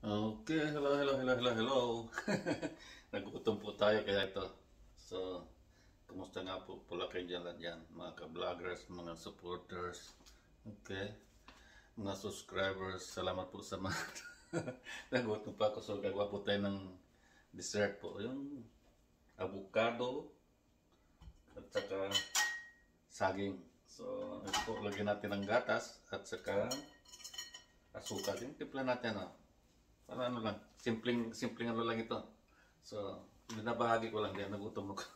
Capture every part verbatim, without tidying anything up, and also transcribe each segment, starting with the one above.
Okay, hello, hello, hello, hello, hello. Nagutom po tayo kaya ito. So, kumusta nga po pula kayo dyan lahat dyan, mga ka-vloggers, mga supporters, okay, mga subscribers, salamat po sa mga nagutom pa ako. So, gagawa po tayo ng dessert po, yung avocado at saka saging. So, ito po, lagyan natin ng gatas at saka asukal. Yung timpla natin, ah. Para ano lang, simpleng, simpleng ano lang ito. So, binabahagi ko lang din, nagutom ako.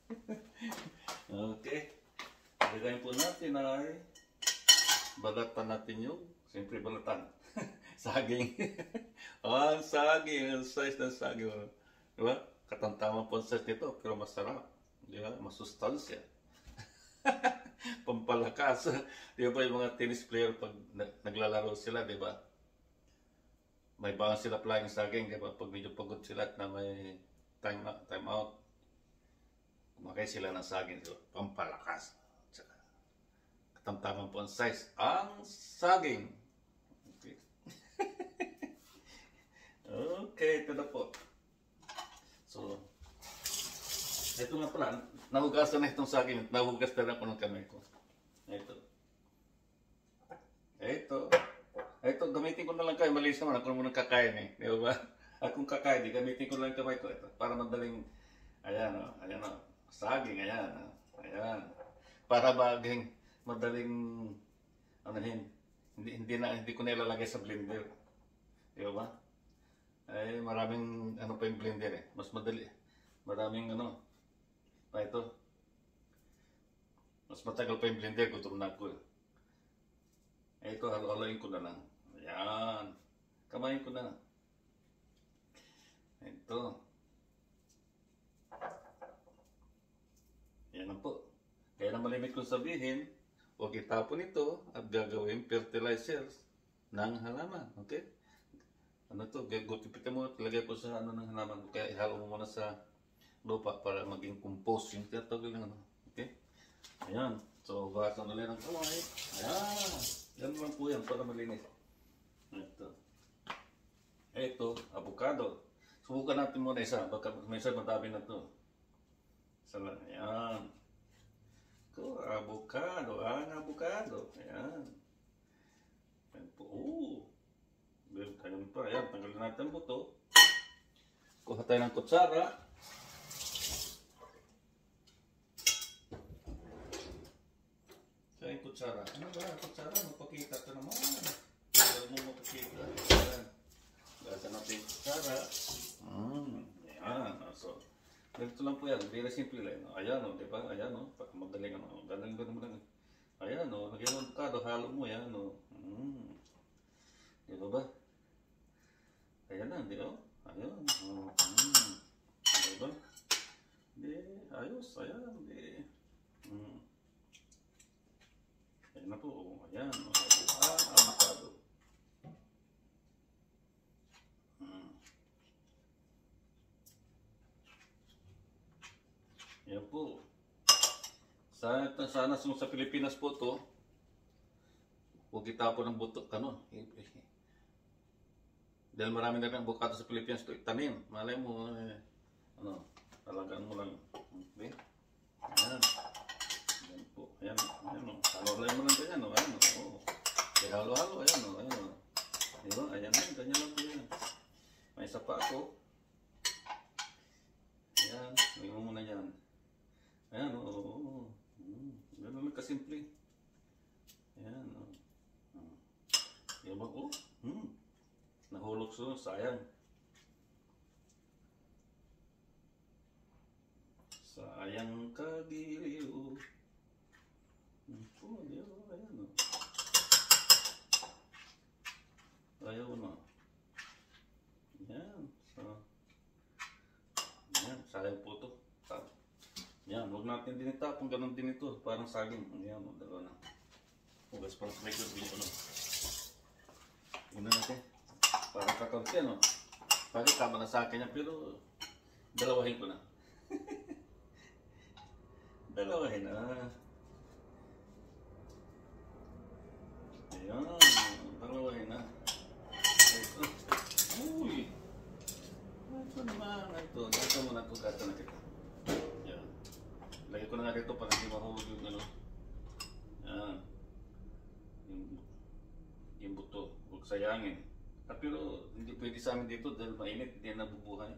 Okay. Lagayin po natin ay balatan natin yung, siyempre balatan. Saging. Ah, saging, ang size ng saging. Diba? Katamtaman po ang size nito, pero masarap. Diba? Masustansya. Pampalakas. Diba yung mga tennis player pag naglalaro sila, diba? May bawas sila flying saging, di ba? Pag medyo pagod sila at na may time, time out, kumakay sila ng saging, so, pampalakas. Tsaka, katamtaman po ang size, ang saging. Okay, okay, ito na po. So, ito nga pala, nahugasan na itong saging, nahugas na rin po ng kamay ko. Ito. Ito. Ito, gamitin ko na lang kayo. Malis naman. Ako naman kakain eh. Di ba? Akong kakain, di gamitin ko lang kamay ko. Ito, para madaling, ayan o, oh, ayan o. Oh, saging, ayan o. Oh, ayan. Para baging, madaling, ano yun, hindi, hindi, na, hindi ko nilalagay sa blender. Di ba? Ay, maraming, ano pa yung blender eh. Mas madali. Maraming, ano, pa ito. Mas matagal pa yung blender. Gutom na ako eh. Ito, halo-haloin ko na lang. Ayan. Kamayin ko na. Ito. Yan na po. Kaya na malimit kong sabihin, huwag itapon ito at gagawin fertilizers ng halaman. Okay? Ano to? Gutipitin mo at ilagay po sa ano ng halaman. Kaya ihalo mo muna sa lupa para maging compost. Yung tinatawag lang ano. Okay? Ayan. So, bahasan ulit ng kamay. Ayan. Yan lang po yan para malinis. Ito. Ito, avocado. Subukan natin muna isa. Baka may isa madami na ito. Isa lang. Ayan. Ito, avocado. Ang avocado. Ayan. Ayan po. Oo. Ayan pa. Ayan. Tanggalin natin ang buto. Kuha tayo ng kutsara. Sa yung kutsara. Ano ba? Kutsara, magpakita ito naman. Huwag mo magpakita. Ayan. Gasa natin yung kutsara. Mm. Ayan. So, ganito lang po yan. Very simple lang. Ayan o, diba? Ayan o. Magaling ano. Galing ko naman. Ayan o. Lagyan mo ang avocado. Halo mo yan o. Mm. Diba ba? Ayan na. Di o. Ayan. Mm. Diba? Di. Ayos. Ayan. Di. Mm. Ayan na po. Ayan. Ah, avocado. Hmm. Ayan po. Sana, sana sa Pilipinas po to, huwag itapon ng buto. Ano? Dahil marami na rin avocado sa Pilipinas ito itanim. Malay mo, eh, ano, talagaan mo lang. Okay? Ayan. Ayan po. Ayan. Ayan o. Halo-haloy mo lang ganyan o. Ayan o. Kaya halo-halo. Ayan o. Ayan o. Diba? Ayan na. Ganyan lang po yan. May isa pa ako. Ayan. Lagyan mo muna yan. Ayan o. Oo. Hmm. Ganun lang kasimple. Ayan o. Diba o? Hmm. Nahulog so. Sayang. Sayang kagiliw. Oh, di ba? Ayan o. Ayaw na. Yan. So, yan. Sayang po ito. Yan. Huwag natin din itapon. Ganun din ito. Parang saging. Yan. Dalawa na. Hugas parang sa microwave. Ano? Una natin. Parang kakaunti ano. Bakit tama na sa akin yan. Pero dalawahin ko na. Dalawahin na. Ayan, dalawahin na. Ito. hangin. Ah, pero hindi pwede sa amin dito dahil mainit, hindi na nabubuhay.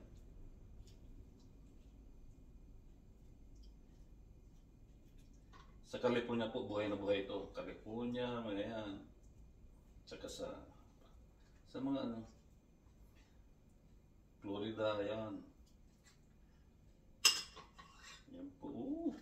Sa California po, buhay na buhay ito. California, mga yan. Tsaka sa, sa mga ano, Florida, yan. Yan po. Uh.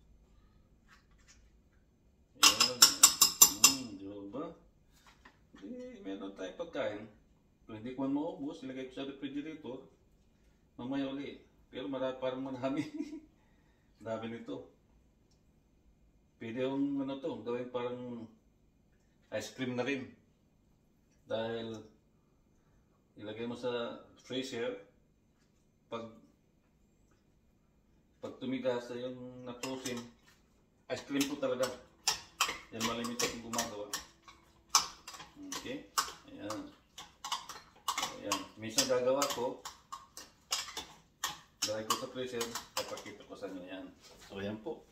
Yan. Hmm, di ba? Hindi, meron tayong pagkain. Kung hindi ko man maubos, ilagay ko sa refrigerator. Mamaya uli. Pero marami, parang marami. Dami nito. Pwede yung ano to, gawin parang ice cream na rin. Dahil ilagay mo sa freezer, pag pag tumigas na yung na-frozen, ice cream po talaga. Yan malimit akong gumagawa. Okay? Ayan. Ayan. Minsan gagawa ko, lagay ko sa freezer, papakita ko sa inyo yan. So ayan po.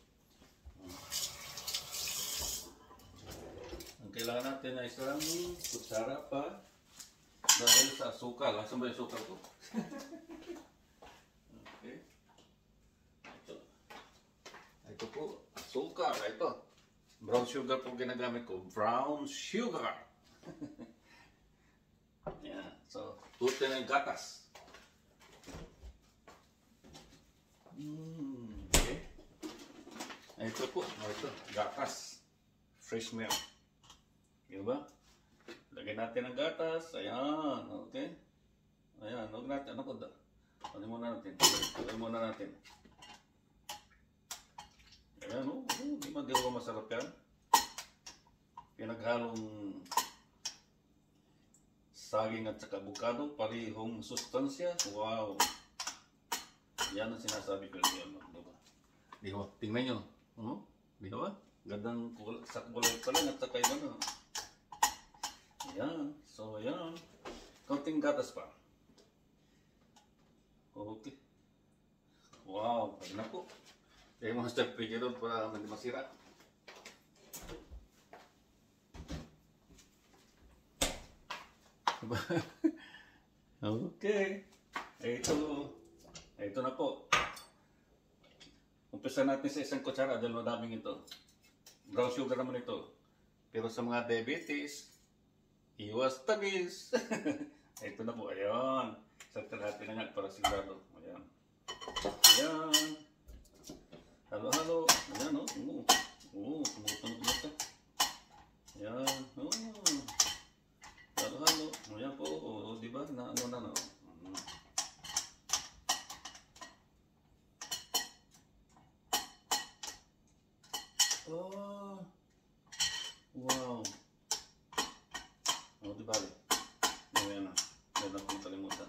Ang kailangan natin ay isang kutsara pa dahil sa asukal. Asan ba yung asukal ko? Okay. Ito. Ito po, asukal. Ito. Brown sugar po ginagamit ko. Brown sugar. Yan. So, tutin na yung gatas. Mm, okay. Ito po. Ito, gatas. Fresh milk. Diba? Lagyan natin ang gatas. Ayan. Okay. Ayan. Huwag natin. Ano po da? Ano muna natin? Ano muna natin? Ayan. Oh, oh, di ba? Di ba masarap yan? Pinaghalong saging at saka avocado. Parihong sustansya. Wow. Yan ang sinasabi ko. Diba? Diba? Tingnan nyo. Oh, diba? Gandang sa kulay pa lang at saka iba na. Ayan. So, ayan. Kaunting gatas pa. Okay. Wow. Pag na po. Kaya mga step figure doon para hindi masira. Okay. Ito. Ito na po. Umpisa natin sa isang kutsara dahil madaming ito. Brown sugar naman ito. Pero sa mga diabetes, iwas tamis. Ito na po, ayan. Sakta natin na nga para sigurado. Ayan. Ayan. Halo-halo. Ayan, o. Oh. Oo, tumutunog na ito. Ayan. Oo. Oh. Halo-halo. Ayan po. O, diba? Na ano na na. Mm. Oh. Wow. Oh, di bali. Ayan na. Ayan na kung kalimutan.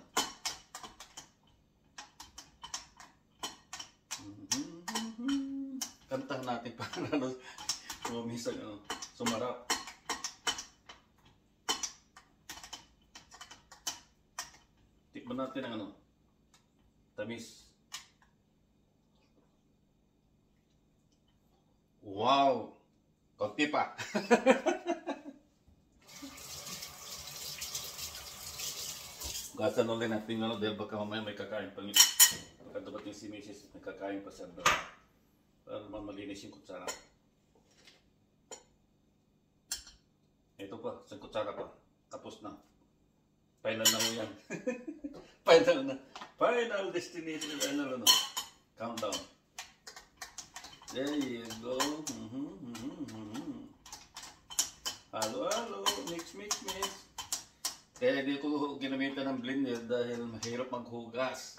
Mm-hmm. Kantahan natin para ano, minsan ano, sumarap. Tikman natin ang ano, tamis. Wow! Konti pa. Gasan ulit natin ano dahil baka mamaya may kakain pa. Baka dumating si Missus may kakain pa siya doon. Para naman malinis yung kutsara. Ito pa, isang kutsara pa. Tapos na. Final na mo yan. Final na. Final destination. Final ano. Countdown. There you go. Mm-hmm, mm-hmm, mm-hmm. Halo, halo. Mix, mix, mix. Kaya di ko ginamitan ng blender dahil mahirap maghugas.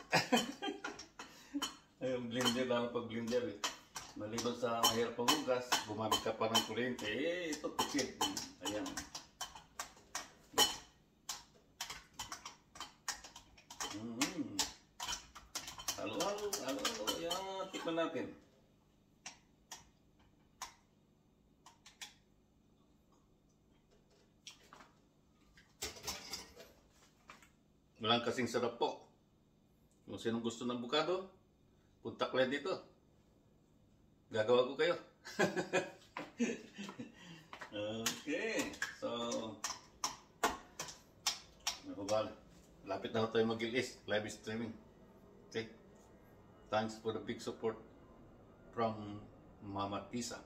Yung blender, lalo pag blender eh. Maliban sa mahirap maghugas, gumamit ka pa ng kuryente. Eh, ito pitid. Ayan. Mm-hmm. Halo, halo. Halo, halo. Ayan, tikman natin. Walang kasing sarap po. Kung sinong gusto ng avocado, punta kayo dito. Gagawa ko kayo. Okay. So, Global. Lapit na tayo mag-ilis. Live streaming. Okay? Thanks for the big support from Mama Tisa.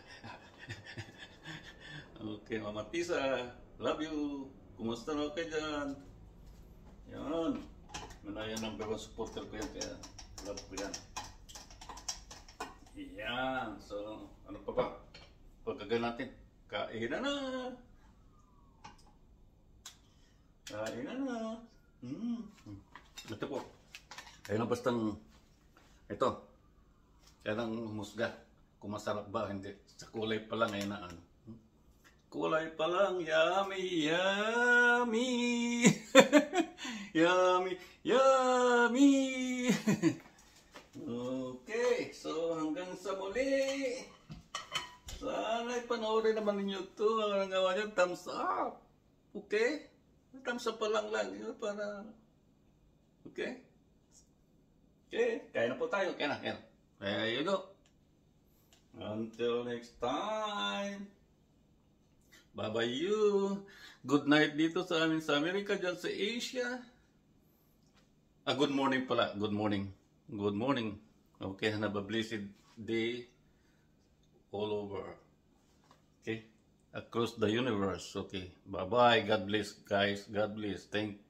Okay, Mama Tisa. Love you. Kumusta na kayo dyan? Yan. Yan ang number one supporter ko yan. Kaya love ko yan. Yan. So, ano pa ba? Pagkagal natin. Kain na na. Kain na na. Hmm. Ito po. Ayun ang bastang ito. Kaya lang humusga. Kung masarap ba, hindi. Sa kulay pa lang, ayun na ano. Kulay pa lang, yummy, yummy. Yummy, yummy. Okay, so hanggang sa muli. Sana'y panoorin naman ninyo ito. Ang gawa nyo, thumbs up. Okay? Thumbs up pa lang lang. Yun para... Okay? Okay, kaya na po tayo. Kaya na, kaya na. There you go. Until next time. Bye-bye you. Good night dito sa amin sa Amerika, dyan sa Asia. Ah, good morning pala. Good morning. Good morning. Okay, have a blessed day all over. Okay? Across the universe. Okay. Bye-bye. God bless, guys. God bless. Thank